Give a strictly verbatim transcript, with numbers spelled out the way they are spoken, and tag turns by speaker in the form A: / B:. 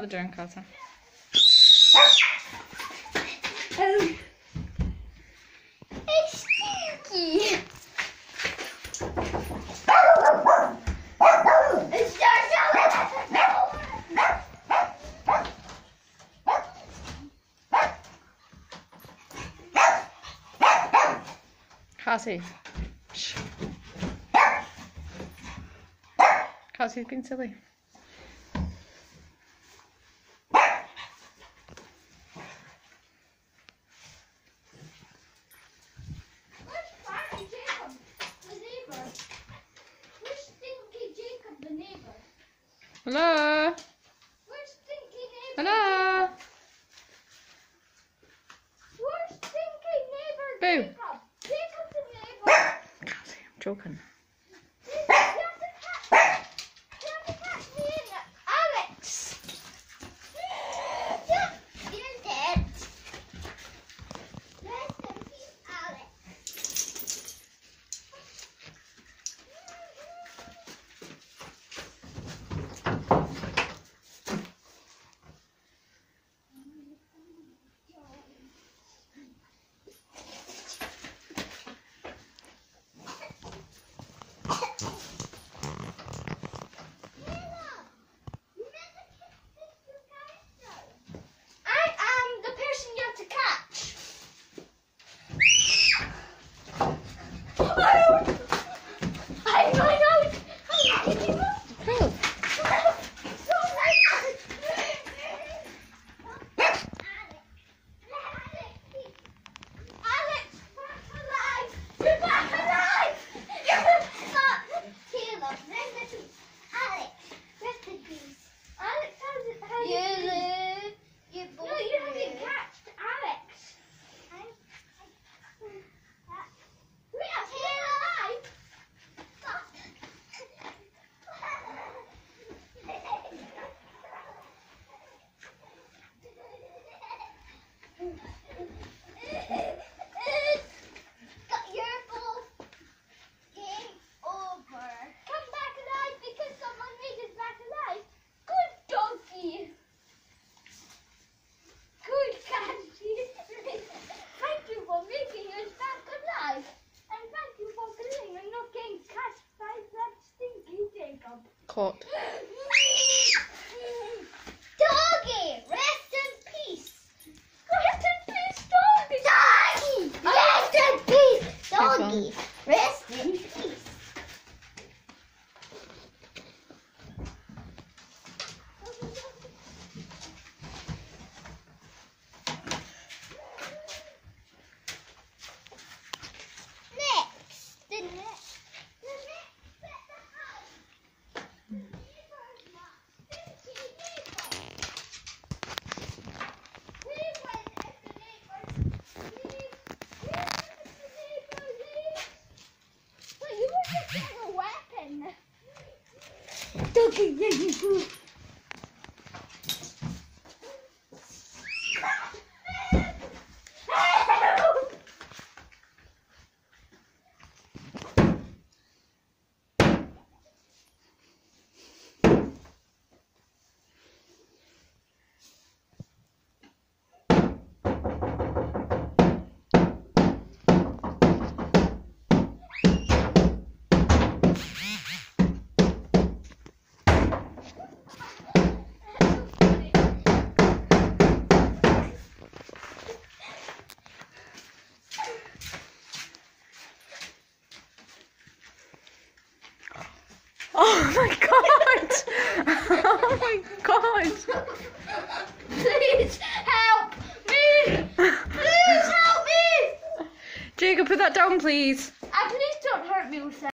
A: the door, Casa.
B: Um, it's stinky. It's
A: Cassie. Shh. Cassie's being silly. Hello?
B: Where's Stinky Neighbour?
A: Hello?
B: Where's Stinky Neighbour?
A: Boo.
B: Jacob? Jacob's the neighbour.
A: Cassie, I'm joking.
B: You have to catch, you have to catch me and Alex. Yeah, you're dead. Rest in peace, Alex.
A: Caught.
B: Doggy, rest in peace. Rest in peace, doggy. Doggy, rest in peace. Doggy, rest in peace. Next, the next, the next at the house. Doggy,
A: Oh my god! Oh my god!
B: please help me! Please help me!
A: Jacob, put that down, please.
B: Uh, please don't hurt me with that.